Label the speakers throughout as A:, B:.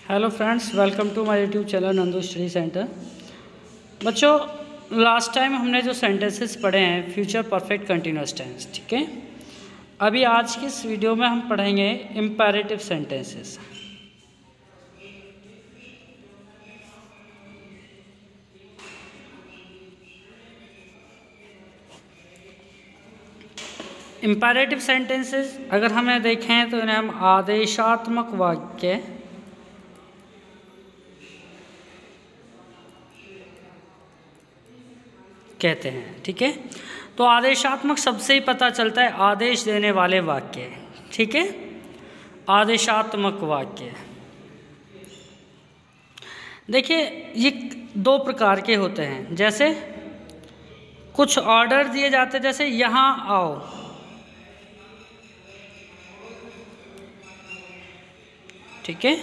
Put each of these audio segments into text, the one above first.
A: Hello friends, welcome to my YouTube channel Nandu study centre. बच्चों, last time हमने जो sentences पढ़े हैं फ्यूचर परफेक्ट कंटिन्यूअस टेंस, ठीक है। अभी आज की इस वीडियो में हम पढ़ेंगे इम्पेरेटिव सेंटेंसेस। इम्पेरेटिव सेंटेंसेस अगर हमें देखें तो इन्हें हम आदेशात्मक वाक्य कहते हैं, ठीक है। तो आदेशात्मक शब्द से ही पता चलता है आदेश देने वाले वाक्य, ठीक है। आदेशात्मक वाक्य देखिए, ये दो प्रकार के होते हैं। जैसे कुछ ऑर्डर दिए जाते हैं, जैसे यहाँ आओ, ठीक है।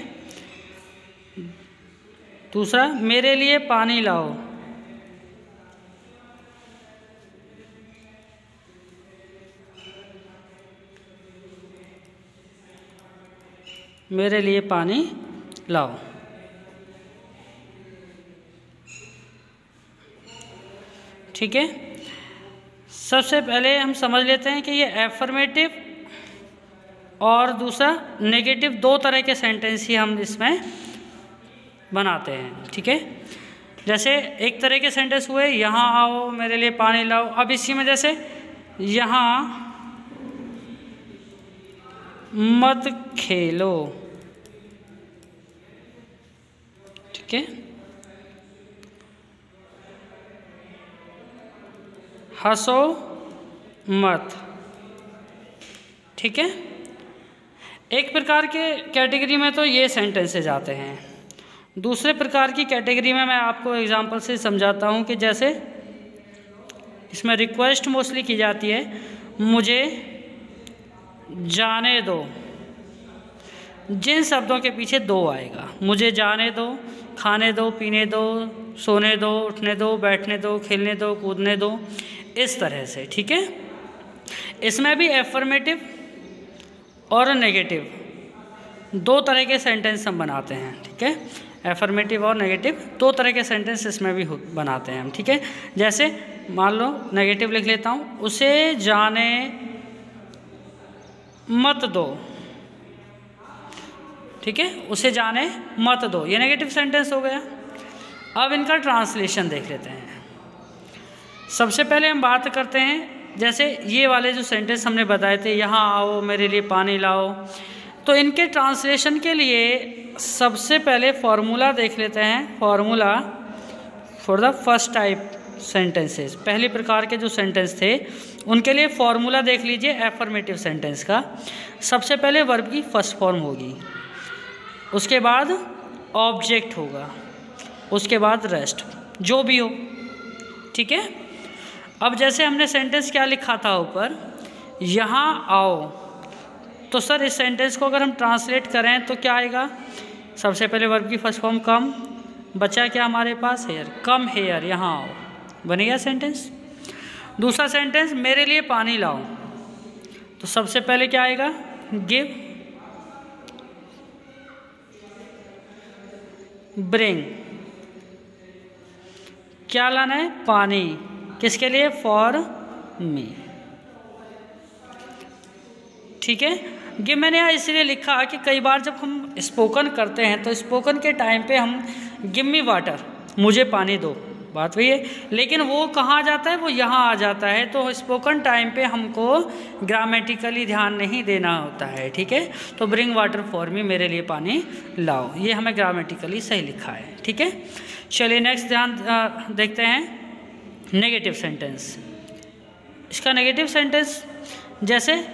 A: दूसरा, मेरे लिए पानी लाओ। मेरे लिए पानी लाओ, ठीक है। सबसे पहले हम समझ लेते हैं कि ये एफर्मेटिव और दूसरा नेगेटिव, दो तरह के सेंटेंस ही हम इसमें बनाते हैं, ठीक है। जैसे एक तरह के सेंटेंस हुए यहाँ आओ, मेरे लिए पानी लाओ। अब इसी में जैसे यहाँ मत खेलो, ठीक है। हंसो मत, ठीक है। एक प्रकार के कैटेगरी में तो ये सेंटेंसेस आते हैं। दूसरे प्रकार की कैटेगरी में मैं आपको एग्जांपल से समझाता हूँ कि जैसे इसमें रिक्वेस्ट मोस्टली की जाती है, मुझे जाने दो। जिन शब्दों के पीछे दो आएगा, मुझे जाने दो, खाने दो, पीने दो, सोने दो, उठने दो, बैठने दो, खेलने दो, कूदने दो, इस तरह से, ठीक है। इसमें भी एफर्मेटिव और नेगेटिव दो तरह के सेंटेंस हम बनाते हैं, ठीक है। एफर्मेटिव और नेगेटिव दो तरह के सेंटेंस इसमें भी बनाते हैं हम, ठीक है। जैसे मान लो नेगेटिव लिख लेता हूँ, उसे जाने मत दो, ठीक है। उसे जाने मत दो, ये नेगेटिव सेंटेंस हो गया। अब इनका ट्रांसलेशन देख लेते हैं। सबसे पहले हम बात करते हैं, जैसे ये वाले जो सेंटेंस हमने बताए थे, यहाँ आओ, मेरे लिए पानी लाओ, तो इनके ट्रांसलेशन के लिए सबसे पहले फॉर्मूला देख लेते हैं। Formula for the first type sentences, पहले प्रकार के जो सेंटेंस थे उनके लिए फॉर्मूला देख लीजिए। एफर्मेटिव सेंटेंस का सबसे पहले वर्ब की फर्स्ट फॉर्म होगी, उसके बाद ऑब्जेक्ट होगा, उसके बाद रेस्ट, जो भी हो, ठीक है। अब जैसे हमने सेंटेंस क्या लिखा था ऊपर, यहाँ आओ, तो सर इस सेंटेंस को अगर हम ट्रांसलेट करें तो क्या आएगा? सबसे पहले वर्ब की फर्स्ट फॉर्म कम, बचा क्या हमारे पास? हेयर, कम हेयर, यहाँ आओ, बनेगा सेंटेंस। दूसरा सेंटेंस, मेरे लिए पानी लाओ, तो सबसे पहले क्या आएगा? गिव, ब्रिंग, क्या लाना है? पानी, किसके लिए? फॉर मी, ठीक है। ये मैंने यहाँ इसलिए लिखा कि कई बार जब हम स्पोकन करते हैं तो स्पोकन के टाइम पे हम गिव मी वाटर, मुझे पानी दो, बात वही है, लेकिन वो कहाँ जाता है? वो यहाँ आ जाता है। तो स्पोकन टाइम पे हमको ग्रामेटिकली ध्यान नहीं देना होता है, ठीक है। तो ब्रिंग वाटर फॉर मी, मेरे लिए पानी लाओ, ये हमें ग्रामेटिकली सही लिखा है, ठीक है। चलिए नेक्स्ट ध्यान देखते हैं नेगेटिव सेंटेंस। इसका नेगेटिव सेंटेंस जैसे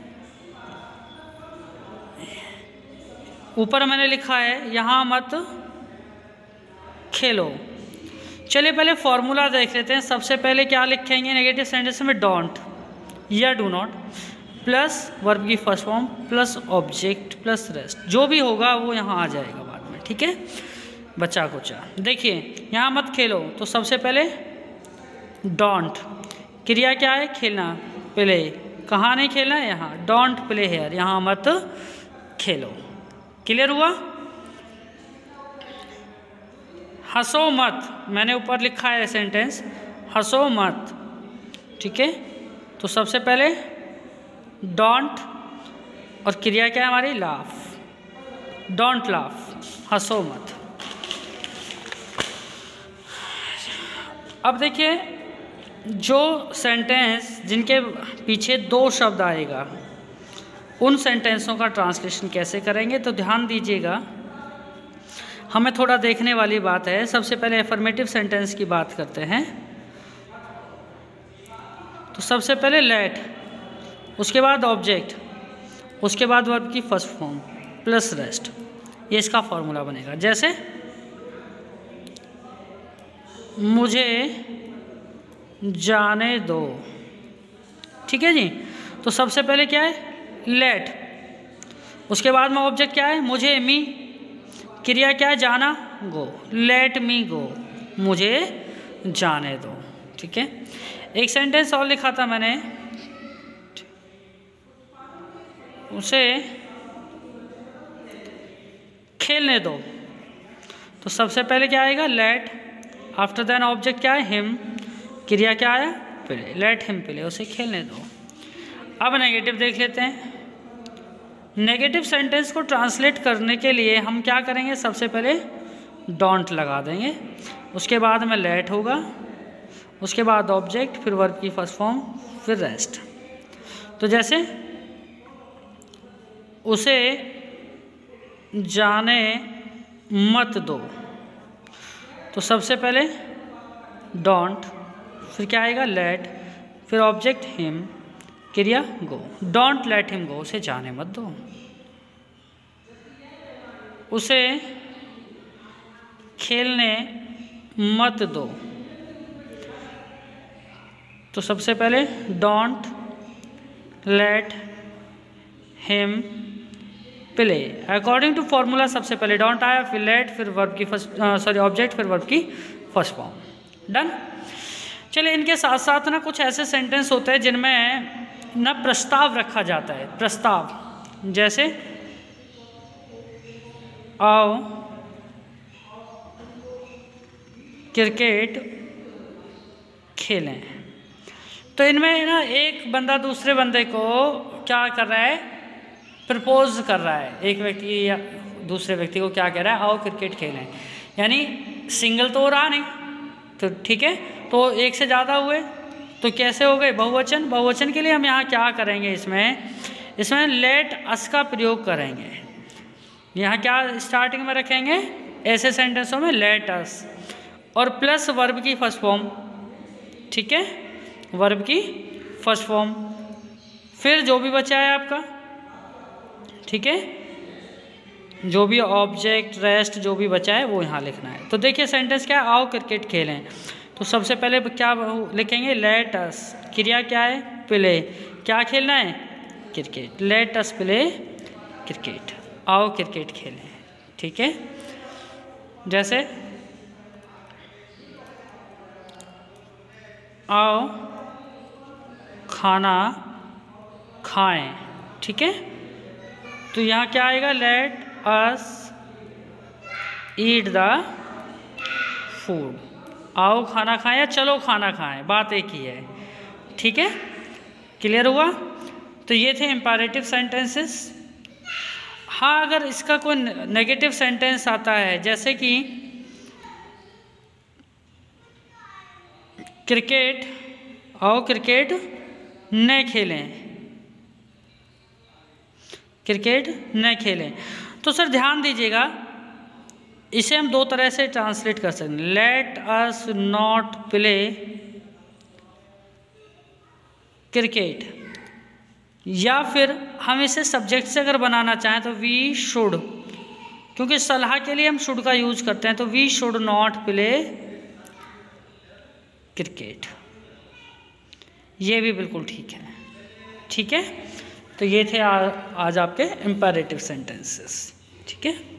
A: ऊपर मैंने लिखा है, यहाँ मत खेलो। चलिए पहले फॉर्मूला देख लेते हैं। सबसे पहले क्या लिखेंगे नेगेटिव सेंटेंस में? डोंट या डू नॉट प्लस वर्ब की first form plus object plus rest, जो भी होगा वो यहाँ आ जाएगा बाद में, ठीक है। बच्चा कुचा, देखिए यहाँ मत खेलो, तो सबसे पहले डोंट, क्रिया क्या है? खेलना, प्ले, कहाँ नहीं खेलना है? यहाँ। डोंट प्ले हेयर, यहाँ मत खेलो, क्लियर हुआ? हंसो मत, मैंने ऊपर लिखा है सेंटेंस हंसो मत, ठीक है। तो सबसे पहले डोंट और क्रिया क्या है हमारी लाफ, डोंट लाफ, हंसो मत। अब देखिए जो सेंटेंस जिनके पीछे दो शब्द आएगा उन सेंटेंसों का ट्रांसलेशन कैसे करेंगे, तो ध्यान दीजिएगा, हमें थोड़ा देखने वाली बात है। सबसे पहले एफर्मेटिव सेंटेंस की बात करते हैं। तो सबसे पहले लेट, उसके बाद ऑब्जेक्ट, उसके बाद वर्ब की फर्स्ट फॉर्म प्लस रेस्ट, ये इसका फॉर्मूला बनेगा। जैसे मुझे जाने दो, ठीक है जी। तो सबसे पहले क्या है लेट, उसके बाद में ऑब्जेक्ट क्या है मुझे, मी, क्रिया क्या है जाना, गो, लेट मी गो, मुझे जाने दो, ठीक है। एक सेंटेंस और लिखा था मैंने, उसे खेलने दो। तो सबसे पहले क्या आएगा लेट, आफ्टर देन ऑब्जेक्ट क्या है हिम, क्रिया क्या है प्ले, लेट हिम प्ले, उसे खेलने दो। अब नेगेटिव देख लेते हैं। नेगेटिव सेंटेंस को ट्रांसलेट करने के लिए हम क्या करेंगे, सबसे पहले डोंट लगा देंगे, उसके बाद में लेट होगा, उसके बाद ऑब्जेक्ट, फिर वर्ब की फर्स्ट फॉर्म, फिर रेस्ट। तो जैसे उसे जाने मत दो, तो सबसे पहले डोंट, फिर क्या आएगा लेट, फिर ऑब्जेक्ट हिम, क्रिया go, don't let him go, उसे जाने मत दो। उसे खेलने मत दो, तो सबसे पहले don't let him play, according to formula सबसे पहले डोंट आया, फिर लेट, फिर वर्ब की फर्स्ट ऑब्जेक्ट, फिर वर्ब की फर्स्ट फॉर्म। डन। चलिए इनके साथ साथ ना कुछ ऐसे सेंटेंस होते हैं जिनमें ना प्रस्ताव रखा जाता है, प्रस्ताव, जैसे आओ क्रिकेट खेलें। तो इनमें ना एक बंदा दूसरे बंदे को क्या कर रहा है, प्रपोज कर रहा है। एक व्यक्ति या दूसरे व्यक्ति को क्या कह रहा है, आओ क्रिकेट खेलें, यानी सिंगल तो हो रहा नहीं, तो ठीक है, तो एक से ज़्यादा हुए तो कैसे हो गए बहुवचन। बहुवचन के लिए हम यहाँ क्या करेंगे, इसमें लेट अस का प्रयोग करेंगे। यहाँ क्या स्टार्टिंग में रखेंगे, ऐसे सेंटेंसों में लेट अस और प्लस वर्ब की फर्स्ट फॉर्म, ठीक है, वर्ब की फर्स्ट फॉर्म, फिर जो भी बचा है आपका, ठीक है, जो भी ऑब्जेक्ट रेस्ट जो भी बचा है वो यहाँ लिखना है। तो देखिए सेंटेंस क्या है, आओ क्रिकेट खेलें। तो सबसे पहले क्या लिखेंगे लेट अस, क्रिया क्या है प्ले, क्या खेलना है cricket, let us play cricket, आओ क्रिकेट खेलें, ठीक है। जैसे आओ खाना खाएं, ठीक है। तो यहाँ क्या आएगा, let us eat the food, आओ खाना खाएं या चलो खाना खाएं, बात एक ही है, ठीक है, क्लियर हुआ। तो ये थे इंपैरेटिव सेंटेंसेस। हाँ अगर इसका कोई नेगेटिव सेंटेंस आता है, जैसे कि क्रिकेट, आओ क्रिकेट न खेलें, क्रिकेट न खेलें, तो सर ध्यान दीजिएगा, इसे हम दो तरह से ट्रांसलेट कर सकते हैं, let us not play cricket, या फिर हम इसे सब्जेक्ट से अगर बनाना चाहें तो वी शुड, क्योंकि सलाह के लिए हम शुड का यूज करते हैं, तो we should not play cricket, ये भी बिल्कुल ठीक है, ठीक है। तो ये थे आज आपके इंपैरेटिव सेंटेंसेस, ठीक है।